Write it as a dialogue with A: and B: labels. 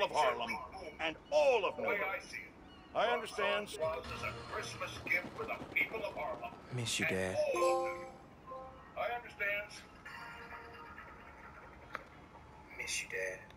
A: of Harlem and all of New York.
B: I see it.
A: I understand.
B: Claus is a Christmas gift for the people of Harlem.
C: Miss you, Dad.
B: And all of New York. I understand.
C: Miss you, Dad.